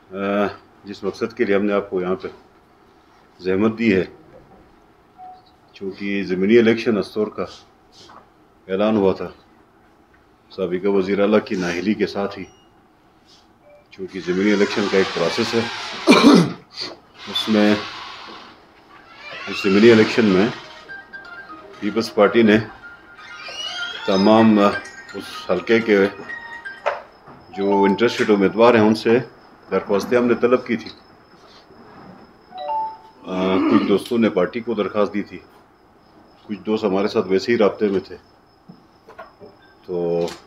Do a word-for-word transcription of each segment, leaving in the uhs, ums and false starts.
جس مقصد کے لیے ہم نے آپ کو یہاں پہ زحمت دی ہے، چونکہ ضمنی الیکشن استور کا اعلان ہوا تھا سابقہ وزیر اعلیٰ کی نااہلی کے ساتھ ہی، چونکہ ضمنی الیکشن کا ایک پروسیس ہے، اس میں اس ضمنی الیکشن میں پیپلز پارٹی نے تمام اس حلقے کے جو انٹرسٹڈ امیدوار ہیں ان سے درخواستیں ہم نے طلب کی تھی۔ کچھ دوستوں نے پارٹی کو درخواست دی تھی، کچھ دوست ہمارے ساتھ ویسے ہی رابطے میں تھے، تو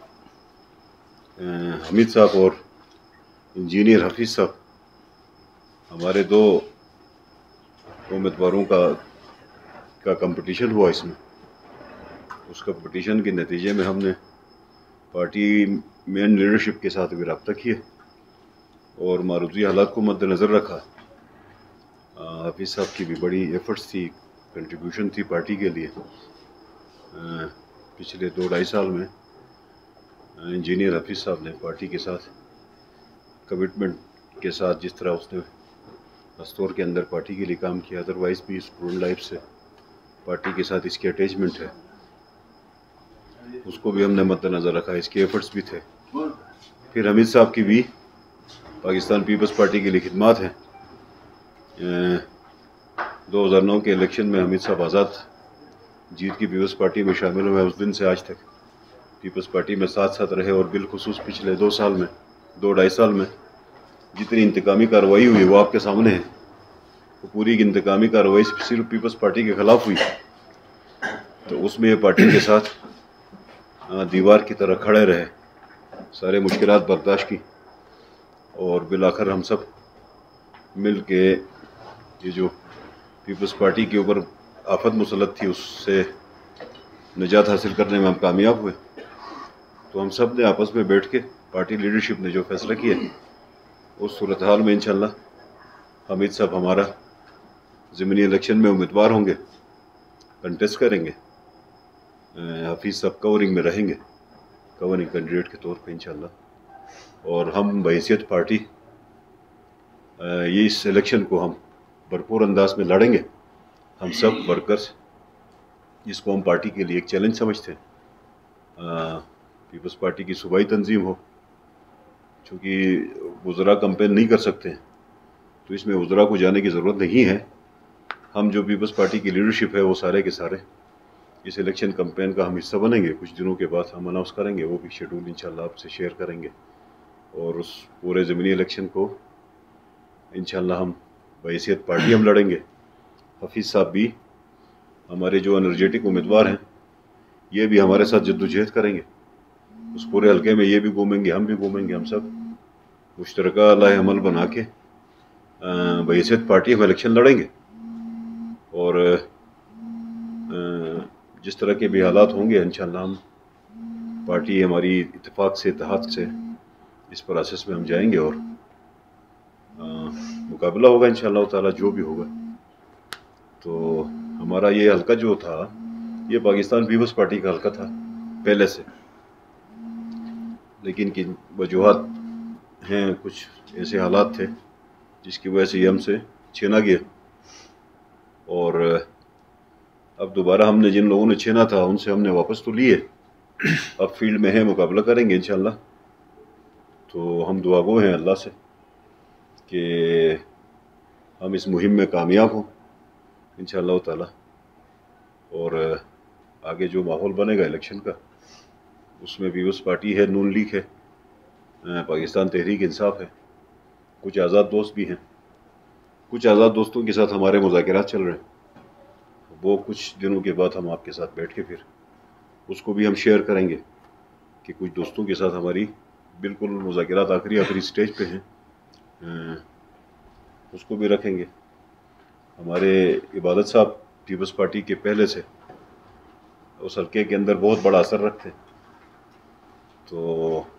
حمید صاحب اور انجینئر حفیظ صاحب ہمارے دو امیدواروں کا کا کمپٹیشن ہوا۔ اس میں اس کمپٹیشن کے نتیجے میں ہم نے پارٹی مین لیڈرشپ کے ساتھ بھی رابطہ کیے اور معروضی حالات کو مد نظر رکھا۔ حفیظ صاحب کی بھی بڑی ایفرٹس تھی، کنٹریبیوشن تھی پارٹی کے لیے۔ پچھلے دو ڈھائی سال میں انجینئر حفیظ صاحب نے پارٹی کے ساتھ کمٹمنٹ کے ساتھ جس طرح اس نے استور کے اندر پارٹی کے لیے کام کیا، ادروائز بھی اسٹوڈنٹ لائف سے پارٹی کے ساتھ اس کی اٹیچمنٹ ہے، اس کو بھی ہم نے مد نظر رکھا، اس کے ایفرٹس بھی تھے۔ پھر حمید صاحب کی بھی پاکستان پیپلز پارٹی کے لیے خدمات ہیں۔ دو ہزار نو کے الیکشن میں حمید صاحب آزاد جیت کی پیپلز پارٹی میں شامل ہوئے، اس دن سے آج تک پیپلز پارٹی میں ساتھ ساتھ رہے، اور بالخصوص پچھلے دو سال میں دو ڈھائی سال میں جتنی انتقامی کارروائی ہوئی وہ آپ کے سامنے ہے۔ وہ پوری انتقامی کارروائی صرف پیپلز پارٹی کے خلاف ہوئی، تو اس میں یہ پارٹی کے ساتھ دیوار کی طرح کھڑے رہے، سارے مشکلات برداشت کی، اور بالآخر ہم سب مل کے یہ جو پیپلز پارٹی کے اوپر آفت مسلط تھی اس سے نجات حاصل کرنے میں ہم کامیاب ہوئے۔ تو ہم سب نے آپس میں بیٹھ کے پارٹی لیڈرشپ نے جو فیصلہ کیا اس صورتحال میں انشاءاللہ حمید صاحب ہمارا ضمنی الیکشن میں امیدوار ہوں گے، کنٹیسٹ کریں گے۔ حفیظ صاحب کورنگ میں رہیں گے، کورنگ کینڈیڈیٹ کے طور پہ انشاءاللہ، اور ہم بحیثیت پارٹی یہ اس الیکشن کو ہم بھرپور انداز میں لڑیں گے۔ ہم سب ورکرز جس کو ہم پارٹی کے لیے ایک چیلنج سمجھتے ہیں، پیپلز پارٹی کی صوبائی تنظیم ہو، چونکہ وزراء کمپین نہیں کر سکتے ہیں تو اس میں وزراء کو جانے کی ضرورت نہیں ہے۔ ہم جو پیپلز پارٹی کی لیڈرشپ ہے وہ سارے کے سارے اس الیکشن کمپین کا ہم حصہ بنیں گے۔ کچھ دنوں کے بعد ہم اناؤنس کریں گے، وہ بھی شیڈول انشاءاللہ آپ سے شیئر کریں گے، اور اس پورے ضمنی الیکشن کو انشاءاللہ ہم بحیثیت پارٹی ہم لڑیں گے۔ حفیظ صاحب بھی ہمارے جو انرجیٹک امیدوار ہیں یہ بھی ہمارے ساتھ جدوجہد کریں گے، اس پورے حلقے میں یہ بھی گھومیں گے، ہم بھی گھومیں گے، ہم سب مشترکہ لائحہ عمل بنا کے بحیثیت پارٹی ہم الیکشن لڑیں گے، اور جس طرح کے بھی حالات ہوں گے انشاءاللہ ہم پارٹی ہماری اتفاق سے اتحاد سے اس پروسیس میں ہم جائیں گے، اور مقابلہ ہوگا انشاءاللہ تعالی جو بھی ہوگا۔ تو ہمارا یہ حلقہ جو تھا یہ پاکستان پیپلز پارٹی کا حلقہ تھا پہلے سے، لیکن کن وجوہات ہیں، کچھ ایسے حالات تھے جس کی وجہ سے یہ ہم سے چھینا گیا، اور اب دوبارہ ہم نے جن لوگوں نے چھینا تھا ان سے ہم نے واپس تو لیے، اب فیلڈ میں ہے، مقابلہ کریں گے انشاءاللہ۔ تو ہم دعا گو ہیں اللہ سے کہ ہم اس مہم میں کامیاب ہوں انشاءاللہ تعالی، اور آگے جو ماحول بنے گا الیکشن کا اس میں پیپلز پارٹی ہے، نون لیگ ہے، پاکستان تحریک انصاف ہے، کچھ آزاد دوست بھی ہیں، کچھ آزاد دوستوں کے ساتھ ہمارے مذاکرات چل رہے ہیں، وہ کچھ دنوں کے بعد ہم آپ کے ساتھ بیٹھ کے پھر اس کو بھی ہم شیئر کریں گے کہ کچھ دوستوں کے ساتھ ہماری بالکل مذاکرات آخری آخری سٹیج پہ ہیں، اس کو بھی رکھیں گے۔ ہمارے عبادت صاحب پیپلز پارٹی کے پہلے سے اس حلقے کے اندر بہت بڑا اثر رکھتے، تو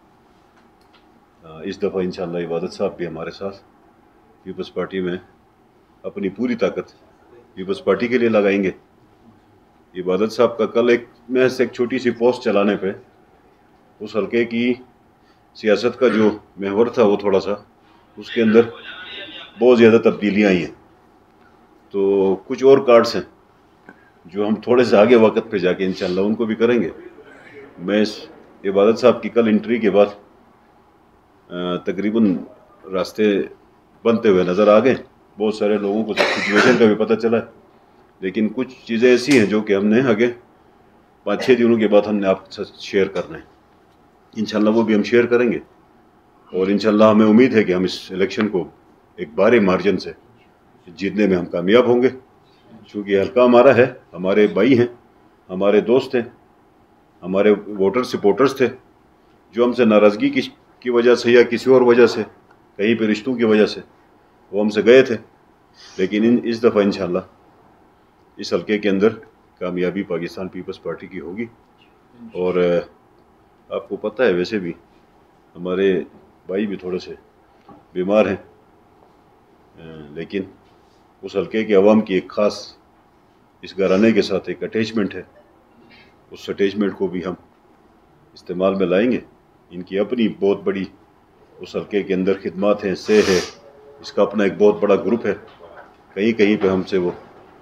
اس دفعہ انشاءاللہ عبادت صاحب بھی ہمارے ساتھ پیپلز پارٹی میں اپنی پوری طاقت پیپلز پارٹی کے لیے لگائیں گے۔ عبادت صاحب کا کل ایک محض ایک چھوٹی سی پوسٹ چلانے پہ اس حلقے کی سیاست کا جو محور تھا وہ تھوڑا سا اس کے اندر بہت زیادہ تبدیلیاں آئی ہیں. تو کچھ اور کارڈز ہیں جو ہم تھوڑے سے آگے وقت پہ جا کے انشاءاللہ ان کو بھی کریں گے. میں اس عبادت صاحب کی کل انٹری کے بعد تقریباً راستے بنتے ہوئے نظر آ گئے. بہت سارے لوگوں کو سچویشن کا بھی پتہ چلا ہے، لیکن کچھ چیزیں ایسی ہیں جو کہ ہم نے آگے پانچ چھ دنوں کے بعد ہم نے آپ کے ساتھ شیئر کرنا ہے. انشاءاللہ وہ بھی ہم شیئر کریں گے، اور انشاءاللہ ہمیں امید ہے کہ ہم اس الیکشن کو ایک بڑے مارجن سے جیتنے میں ہم کامیاب ہوں گے. چونکہ حلقہ ہمارا ہے، ہمارے بھائی ہیں، ہمارے دوست ہیں، ہمارے ووٹر سپورٹرز تھے جو ہم سے ناراضگی کی کی وجہ سے یا کسی اور وجہ سے، کہیں پہ رشتوں کی وجہ سے وہ ہم سے گئے تھے. لیکن ان اس دفعہ انشاءاللہ اس حلقے کے اندر کامیابی پاکستان پیپلز پارٹی کی ہوگی. اور آپ کو پتہ ہے ویسے بھی ہمارے بھائی بھی تھوڑے سے بیمار ہیں، لیکن اس حلقے کے عوام کی ایک خاص اس گھرانے کے ساتھ ایک اٹیچمنٹ ہے. اس اٹیچمنٹ کو بھی ہم استعمال میں لائیں گے. ان کی اپنی بہت بڑی اس حلقے کے اندر خدمات ہیں، سے ہے، اس کا اپنا ایک بہت بڑا گروپ ہے. کہیں کہیں پہ ہم سے وہ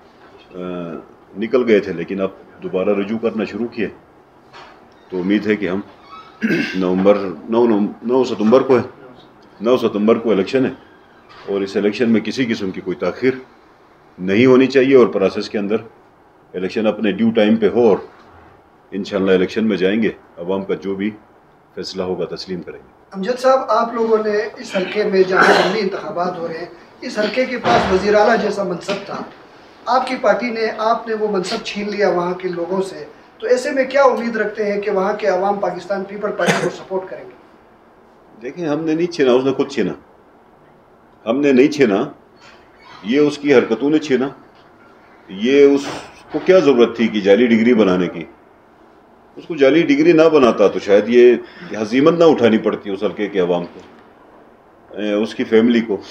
نکل گئے تھے، لیکن اب دوبارہ رجوع کرنا شروع کیے. تو امید ہے کہ ہم نومبر نو نو ستمبر کو ہے نو ستمبر کو الیکشن ہے، اور اس الیکشن میں کسی قسم کی کوئی تاخیر نہیں ہونی چاہیے، اور پروسیس کے اندر الیکشن اپنے ڈیو ٹائم پہ ہو، اور انشاءاللہ الیکشن میں جائیں گے. عوام کا جو بھی فیصلہ ہوگا تسلیم کریں گے. امجد صاحب، آپ لوگوں نے اس حلقے میں جہاں عملی انتخابات ہو رہے ہیں، اس حلقے کے پاس وزیر اعلیٰ جیسا منصب تھا، آپ کی پارٹی نے آپ نے وہ منصب چھین لیا وہاں کے لوگوں سے، تو ایسے میں کیا امید رکھتے ہیں کہ وہاں کے عوام پاکستان پیپل پارٹی کو سپورٹ کریں گے؟ دیکھیں، ہم نے نہیں چھینا، اس نے خود چھینا. ہم نے نہیں چھینا، یہ اس کی حرکتوں نے چھینا. یہ اس کو کیا ضرورت تھی کہ جعلی ڈگری بنانے کی؟ اس کو جعلی ڈگری نہ بناتا تو شاید یہ ہزیمت نہ اٹھانی پڑتی اس حلقے کے عوام کو، اس کی فیملی کو.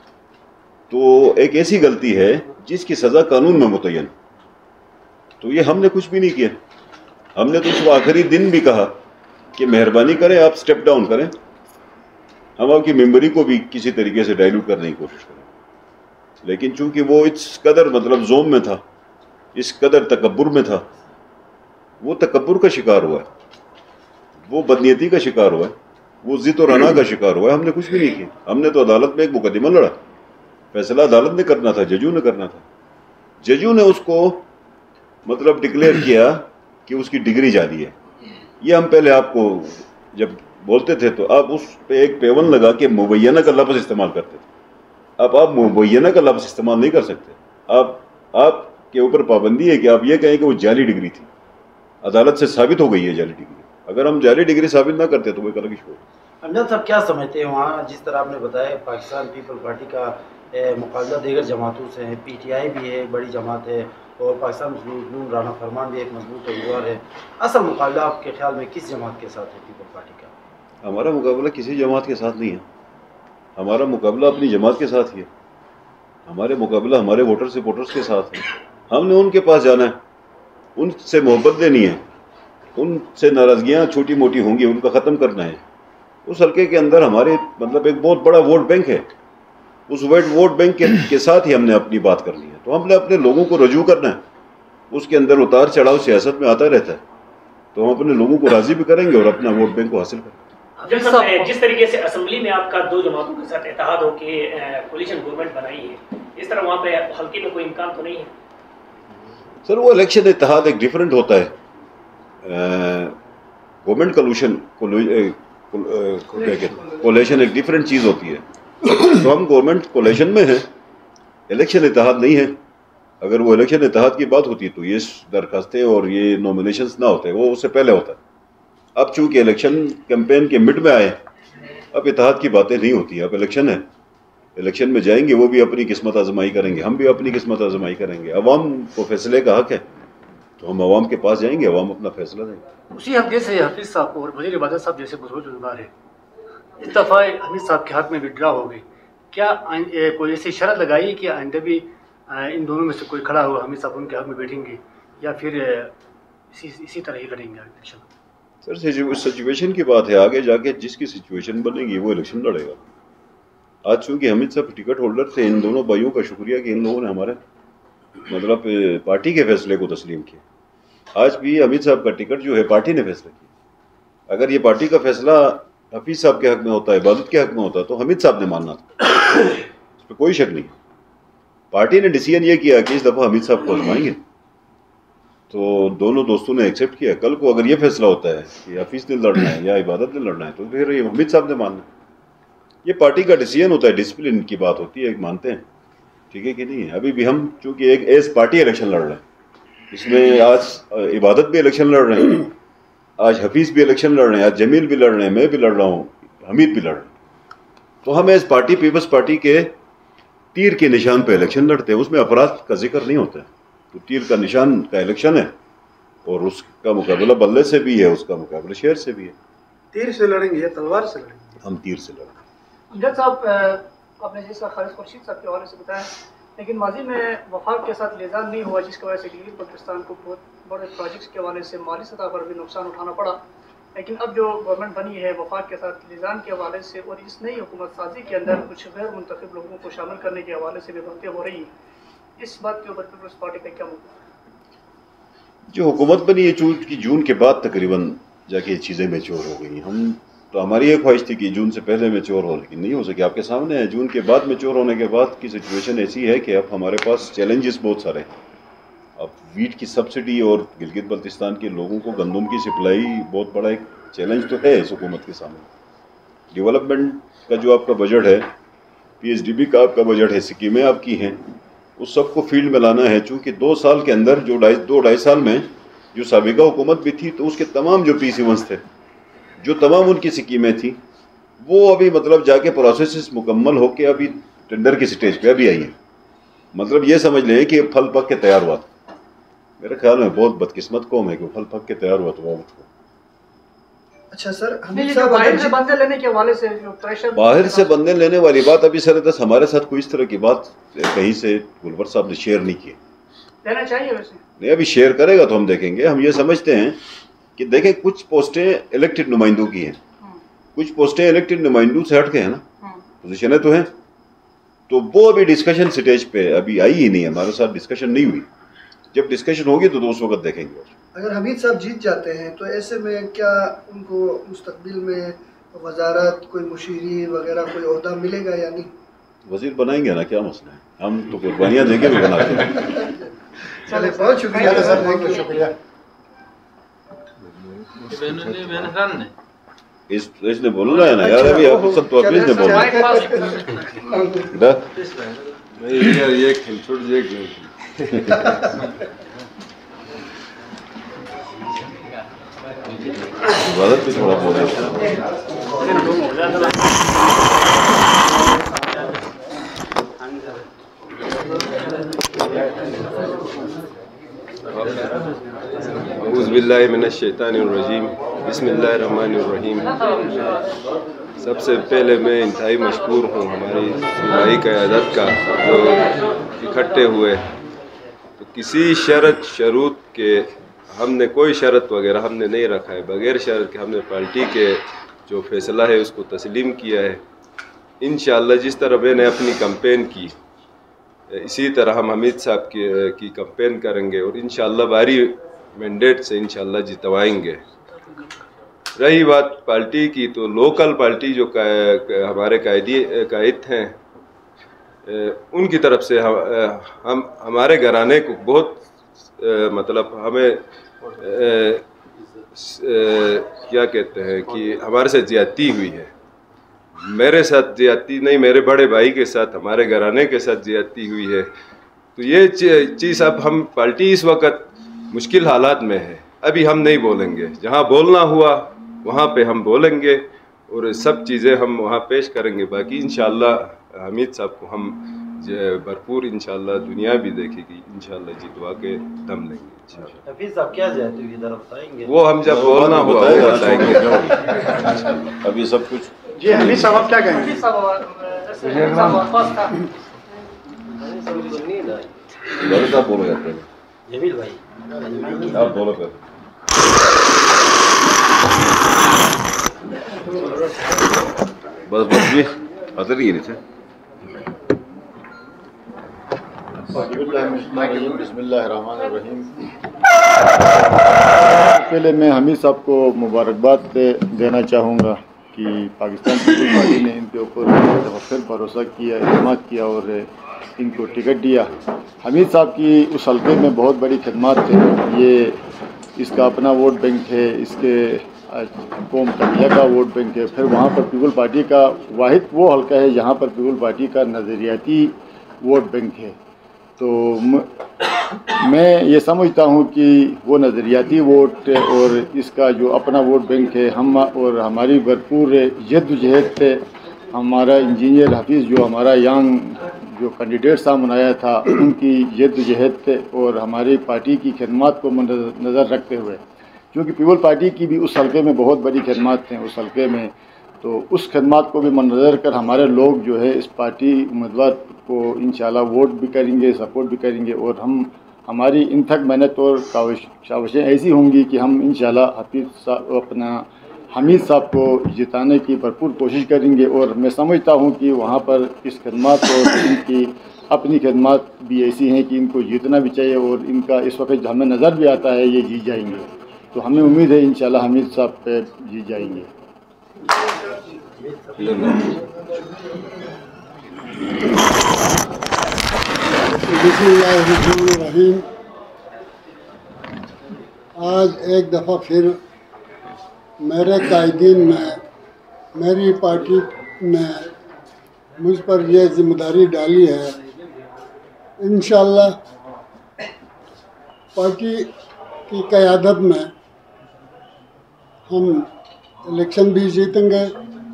تو ایک ایسی غلطی ہے جس کی سزا قانون میں متعین. تو یہ ہم نے کچھ بھی نہیں کیا. ہم نے تو اس آخری دن بھی کہا کہ مہربانی کریں آپ سٹیپ ڈاؤن کریں، ہم آپ کی ممبری کو بھی کسی طریقے سے ڈائیلوٹ کرنے کی کوشش کریں. لیکن چونکہ وہ اس قدر مطلب زوم میں تھا، اس قدر تکبر میں تھا، وہ تکبر کا شکار ہوا ہے، وہ بدنیتی کا شکار ہوا ہے، وہ ضد و رنا کا شکار ہوا ہے. ہم نے کچھ بھی نہیں کیا. ہم نے تو عدالت میں ایک مقدمہ لڑا. فیصلہ عدالت نے کرنا تھا، ججوں نے کرنا تھا. ججوں نے اس کو مطلب ڈکلیئر کیا کہ اس کی ڈگری جعلی ہے. یہ ہم پہلے آپ کو جب بولتے تھے تو آپ اس پہ ایک پیون لگا کے مبینہ کا لفظ استعمال کرتے تھے. اب آپ مبینہ کا لفظ استعمال نہیں کر سکتے. آپ آپ کے اوپر پابندی ہے کہ آپ یہ کہیں کہ وہ جعلی ڈگری تھی. عدالت سے ثابت ہو گئی ہے جعلی ڈگری. اگر ہم جعلی ڈگری ثابت نہ کرتے تو وہ ایک الگ ایشو ہے. امجد صاحب، کیا سمجھتے ہیں وہاں جس طرح آپ نے بتایا پاکستان پیپل پارٹی کا مقابلہ دیگر جماعتوں سے ہے، پی ٹی آئی بھی ہے، بڑی جماعت ہے، اور پاکستان مسلم رانا فرمان بھی ایک مضبوط امیدوار ہے، اصل مقابلہ آپ کے خیال میں کس جماعت کے ساتھ ہے پیپل پارٹی کا؟ ہمارا مقابلہ کسی جماعت کے ساتھ نہیں ہے. ہمارا مقابلہ اپنی جماعت کے ساتھ ہی ہے. ہمارے مقابلہ ہمارے ووٹر سپورٹرز کے ساتھ ہے. ہم نے ان کے پاس جانا ہے، ان سے محبت لینی ہے، ان سے ناراضگیاں چھوٹی موٹی ہوں گی ان کا ختم کرنا ہے. اس حلقے کے اندر ہمارے مطلب ایک بہت بڑا ووٹ بینک ہے. اس ووٹ بینک کے ساتھ ہی ہم نے اپنی بات کرنی ہے. تو ہم نے اپنے لوگوں کو رجوع کرنا ہے. اس کے اندر اتار چڑھاؤ سیاست میں آتا رہتا ہے، تو ہم اپنے لوگوں کو راضی بھی کریں گے اور اپنا ووٹ بینک کو حاصل کریں گے. جس طریقے سے اسمبلی میں آپ کا دو جماعتوں کے ساتھ اتحاد ہو کے کولیشن گورنمنٹ بنائی ہے، اس طرح وہاں پہ حلقے میں کوئی امکان تو نہیں ہے؟ سر، وہ الیکشن اتحاد ایک ڈیفرنٹ ہوتا ہے. گورنمنٹ کولوشن کولیشن ایک ڈیفرنٹ چیز ہوتی ہے. تو ہم گورنمنٹ کولیشن میں ہیں، الیکشن اتحاد نہیں ہے. اگر وہ الیکشن اتحاد کی بات ہوتی تو یہ درخواستیں اور یہ نومینیشنز نہ ہوتے، وہ اس سے پہلے ہوتا. اب چونکہ الیکشن کیمپین کے مڈ میں آئے، اب اتحاد کی باتیں نہیں ہوتی. اب الیکشن ہے، الیکشن میں جائیں گے، وہ بھی اپنی قسمت آزمائی کریں گے، ہم بھی اپنی قسمت آزمائی کریں گے. عوام کو فیصلے کا حق ہے، تو ہم عوام کے پاس جائیں گے، عوام اپنا فیصلہ دیں گے. اسی حلقے سے حفیظ صاحب اور وزیر عبادت صاحب جیسے بزرگ امیدوار ہیں، اس دفعہ حمید صاحب کے ہاتھ میں وڈرا ہو گئی. کیا کوئی ایسی شرط لگائی کہ آئندہ بھی ان دونوں میں سے کوئی کھڑا ہوا حمید صاحب ان کے حق میں بیٹھیں گے، یا پھر اسی اسی طرح ہی لڑیں گے الیکشن؟ سر، سچویشن کی بات ہے. آگے جا کے جس کی سچویشن بنے گی وہ الیکشن لڑے گا. आज चूँकि हामिद साहब टिकट होल्डर थे, इन दोनों भाइयों का शुक्रिया कि इन लोगों ने हमारे मतलब पार्टी के फैसले को तस्लीम किया। आज भी हामिद साहब का टिकट जो है पार्टी ने फैसला किया। अगर ये पार्टी का फैसला हफीज़ साहब के हक में होता है, इबादत के हक में होता, तो हामिद साहब ने मानना था, इस पर कोई शक नहीं। पार्टी ने डिसीजन ये किया कि इस दफ़ा हामिद साहब को आजमाएंगे, तो दोनों दोस्तों ने एक्सेप्ट किया। कल को अगर ये फैसला होता है कि हफीज़ ने लड़ना है या इबादत ने लड़ना है, तो फिर ये हामिद साहब ने मानना है। ये पार्टी का डिसीजन होता है, डिसिप्लिन की बात होती है, मानते हैं, ठीक है कि नहीं। अभी भी हम चूँकि एक एज पार्टी इलेक्शन लड़ रहे हैं, इसमें आज इबादत भी इलेक्शन लड़ रहे हैं, आज हफीज़ भी इलेक्शन लड़ रहे हैं, आज जमील भी लड़ रहे हैं, मैं भी लड़ रहा हूँ, हमीद भी लड़ रहे हैं। तो हम एज पार्टी पीपल्स पार्टी के तीर के निशान पे इलेक्शन लड़ते हैं, उसमें अफराद का जिक्र नहीं होता है। तो तीर का निशान का इलेक्शन है और उसका मुकाबला बल्ले से भी है, उसका मुकाबला शेर से भी है। तीर से लड़ेंगे या तलवार से लड़ेंगे? हम तीर से लड़ेंगे। अमजद साहब, आपने जैसा खालिद खुर्शीद साहब के हवाले से बताया, लेकिन माजी में वफाक के साथ लिजान नहीं हुआ, जिसकी वजह से गिलगित बल्तिस्तान को बहुत बड़े प्रोजेक्ट्स के हवाले से माली सतह पर भी नुकसान उठाना पड़ा। लेकिन अब जो गवर्नमेंट बनी है वफाक के साथ लिजान के हवाले से और इस नई हुकूमत साजी के अंदर कुछ गैर मुंतखब लोगों को शामिल करने के हवाले से भी बातें हो रही हैं, इस बात के ऊपर पीपल्स पार्टी का क्या मुद्दा? जो हुकूमत बनी है चूँकि जून के बाद तकरीबन जाके ये चीज़ें मैच्योर हो गई। हम तो हमारी ये ख्वाहिश थी कि जून से पहले मैच्योर हो, लेकिन नहीं हो सके। आपके सामने है, जून के बाद मैच्योर होने के बाद की सिचुएशन ऐसी है कि अब हमारे पास चैलेंजेस बहुत सारे हैं। अब वीट की सब्सिडी और गिलगित बल्तिस्तान के लोगों को गंदम की सप्लाई बहुत बड़ा एक चैलेंज तो है इस हुकूमत के सामने। डेवलपमेंट का जो आपका बजट है, पी एच डी बी का आपका बजट है, स्कीमें आपकी हैं, उस सबको फील्ड में लाना है। चूँकि दो साल के अंदर जो ढाई दो ढाई साल में जो साबिका हुकूमत भी थी, तो उसके तमाम जो पी सी वंस थे, जो तमाम उनकी स्कीमें थी, वो अभी मतलब जाके प्रोसेस मुकम्मल होके अभी टेंडर की स्टेज पे अभी आई है। मतलब ये समझ लें कि फल पक के तैयार हुआ था। मेरे ख्याल में बहुत बदकिस्मत कौम है कि फल पक के तैयार हुआ था। अच्छा सर, हमें बाहर से बंदे लेने के हवाले से जो प्रेशर, बाहर से बंदे लेने वाली बात अभी सर दस हमारे साथ कोई इस तरह की बात कहीं से गुलवर साहब ने शेयर नहीं की। लेना चाहिए वैसे नहीं, अभी शेयर करेगा तो हम देखेंगे। हम ये समझते हैं कि देखें, कुछ पोस्टें इलेक्टेड नुमाइंदों की हैं, कुछ पोस्टें इलेक्टेड नुमाइंदों से हट के हैं ना, पोजीशनें तो हैं, तो वो अभी डिस्कशन स्टेज पे अभी आई ही नहीं है, हमारे साथ डिस्कशन नहीं हुई। जब डिस्कशन होगी तो, तो उस वक्त देखेंगे। अगर हमीद साहब जीत जाते हैं तो ऐसे में क्या उनको मुस्तकबिल में वजारत, कोई मुशीरी वगैरह कोई ओहदा मिलेगा या नहीं? वजीर बनाएंगे ना, क्या मसला है, हम तो कुर्बानियाँ देंगे भी बनाते हैं। चले, बहुत शुक्रिया सर, बहुत शुक्रिया। इस इसने बोलना है ना यार, अभी आप सब तो अपने ने बोलना है यार, ये खेल छोड़ जाएगी। इबादत भी थोड़ा बोल रहा औज़ुबिल्लाहि मिनश्शैतानिर्रजीम, बिस्मिल्लाहिर्रहमानिर्रहीम। सबसे पहले मैं इंतहाई मशकूर हूँ हमारी सूबाई क़यादत का, जो इकट्ठे हुए। तो किसी शर्त शरूत के हमने कोई शर्त वगैरह हमने नहीं रखा है, बग़ैर शर्त के हमने पार्टी के जो फ़ैसला है उसको तस्लीम किया है। इंशाअल्लाह जिस तरह मैंने अपनी कैंपेन की, इसी तरह हम हमीद साहब की की कैंपेन करेंगे और इंशाअल्लाह भारी मैंडेट से इंशाअल्लाह जितवाएंगे। रही बात पार्टी की, तो लोकल पार्टी जो का, का, हमारे कायदी कायद हैं, उनकी तरफ से हम हम हमारे घराने को बहुत आ, मतलब हमें आ, स, आ, क्या कहते हैं कि हमारे साथ ज़्यादती हुई है। मेरे साथ ज़्यादती नहीं, मेरे बड़े भाई के साथ, हमारे घराने के साथ ज़्यादती हुई है। तो ये चीज़ अब हम पार्टी इस वक्त मुश्किल हालात में है, अभी हम नहीं बोलेंगे। जहाँ बोलना हुआ वहाँ पे हम बोलेंगे और सब चीज़ें हम वहाँ पेश करेंगे। बाकी इंशाअल्लाह हमीद साहब को हम भरपूर इंशाअल्लाह दुनिया भी देखेगी, इंशाअल्लाह जितवा के दम लेंगे। हफीज साहब क्या जाते हुए जरा बताएंगे? वो हम जब बोलना हुआ वो बताएंगे। अभी सब कुछ जी हमीद साहब आप क्या कहेंगे? आप बोलो यार, जमील भाई आप बोलो कर। बस बस जी। حاضر ہی نہیں تھے. بسم اللہ الرحمن الرحیم. پہلے میں حمید صاحب کو مبارکباد دینا چاہوں گا کہ پاکستان پیپلز پارٹی نے ان کے اوپر ایک دفعہ پھر بھروسہ کیا، اعتماد کیا اور ان کو ٹکٹ دیا. حمید صاحب کی اس حلقے میں بہت بڑی خدمات تھے. یہ اس کا اپنا ووٹ بینک ہے، اس کے قوم تلیہ کا ووٹ بینک ہے. پھر وہاں پر پیپل پارٹی کا واحد وہ حلقہ ہے جہاں پر پیپل پارٹی کا نظریاتی ووٹ بینک ہے. تو میں یہ سمجھتا ہوں کہ وہ نظریاتی ووٹ اور اس کا جو اپنا ووٹ بینک ہے، ہم اور ہماری بھرپور جد و جہد سے ہمارا انجینئر حفیظ جو ہمارا ینگ جو کینڈیڈیٹ سامنے آیا تھا، ان کی جد و جہد اور ہماری پارٹی کی خدمات کو نظر رکھتے ہوئے، کیونکہ پیپل پارٹی کی بھی اس حلقے میں بہت بڑی خدمات تھیں اس حلقے میں، تو اس خدمات کو بھی منظر کر ہمارے لوگ جو ہے اس پارٹی امیدوار کو انشاءاللہ ووٹ بھی کریں گے، سپورٹ بھی کریں گے. اور ہم ہماری ان تک محنت اور کاوشیں ایسی ہوں گی کہ ہم انشاءاللہ حفیظ صاحب اپنا حمید صاحب کو جتانے کی بھرپور کوشش کریں گے. اور میں سمجھتا ہوں کہ وہاں پر اس خدمات اور ان کی اپنی خدمات بھی ایسی ہیں کہ ان کو جیتنا بھی چاہیے، اور ان کا اس وقت ہمیں نظر بھی آتا ہے یہ جیت جائیں گے. تو ہمیں امید ہے انشاءاللہ حمید صاحب پہ جیت جائیں گے. بسم اللہ الرحمن الرحیم. آج ایک دفعہ پھر میرے قائدین میں میری پارٹی نے مجھ پر یہ ذمہ داری ڈالی ہے. انشاءاللہ پارٹی کی قیادت میں ہم الیکشن بھی جیتیں گے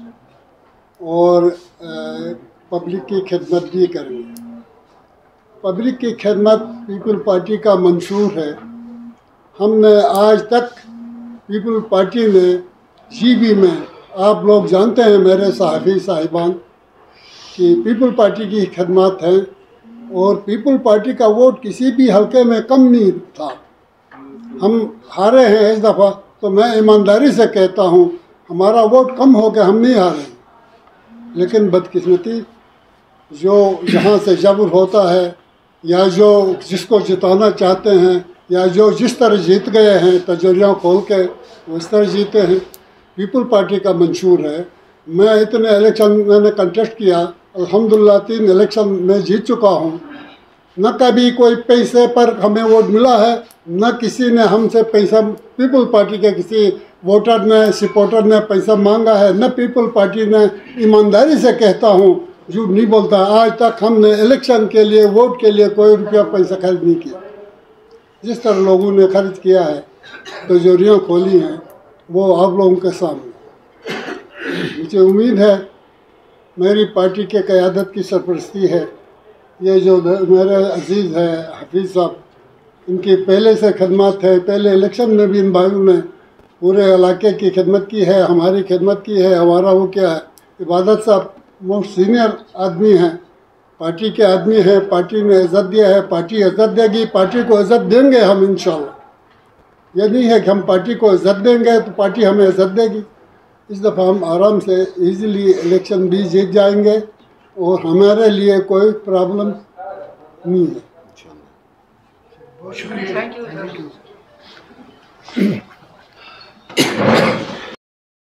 اور پبلک کی خدمت بھی کریں گے. پبلک کی خدمت پیپل پارٹی کا منشور ہے. ہم نے آج تک پیپل پارٹی نے جی بی میں، آپ لوگ جانتے ہیں میرے صحافی صاحبان کہ پیپل پارٹی کی خدمات ہیں، اور پیپل پارٹی کا ووٹ کسی بھی حلقے میں کم نہیں تھا. ہم ہارے ہیں اس دفعہ، تو میں ایمانداری سے کہتا ہوں ہمارا ووٹ کم ہو کے ہم نہیں ہارے، لیکن بدقسمتی جو جہاں سے جبر ہوتا ہے، یا جو جس کو جتانا چاہتے ہیں، یا جو جس طرح جیت گئے ہیں تجوریاں کھول کے وہ اس طرح جیتے ہیں. پیپل پارٹی کا منشور ہے. میں اتنے الیکشن میں نے کنٹیسٹ کیا، الحمدللہ تین الیکشن میں جیت چکا ہوں. نہ کبھی کوئی پیسے پر ہمیں ووٹ ملا ہے، نہ کسی نے ہم سے پیسہ پیپل پارٹی کے کسی ووٹر نے سپورٹر نے پیسہ مانگا ہے، نہ پیپل پارٹی نے. ایمانداری سے کہتا ہوں، جھوٹ نہیں بولتا. آج تک ہم نے الیکشن کے لیے ووٹ کے لیے کوئی روپیہ پیسہ خرچ نہیں کیا. جس طرح لوگوں نے خرچ کیا ہے، تجوریاں کھولی ہیں، وہ آپ لوگوں کے سامنے. مجھے امید ہے میری پارٹی کے قیادت کی سرپرستی ہے. یہ جو میرے عزیز ہے حفیظ صاحب، ان کی پہلے سے خدمات ہے. پہلے الیکشن میں بھی ان بھائیوں نے پورے علاقے کی خدمت کی ہے، ہماری خدمت کی ہے. ہمارا وہ کیا ہے، عبادت صاحب موسٹ سینئر آدمی ہیں، پارٹی کے آدمی ہیں. پارٹی نے عزت دیا ہے، پارٹی عزت دے گی. پارٹی کو عزت دیں گے ہم انشاءاللہ. یہ نہیں ہے کہ ہم پارٹی کو عزت دیں گے تو پارٹی ہمیں عزت دے گی. اس دفعہ ہم آرام سے ایزیلی الیکشن بھی جیت جائیں گے، اور ہمارے لیے کوئی پرابلم نہیں ہے. بہت شکریہ.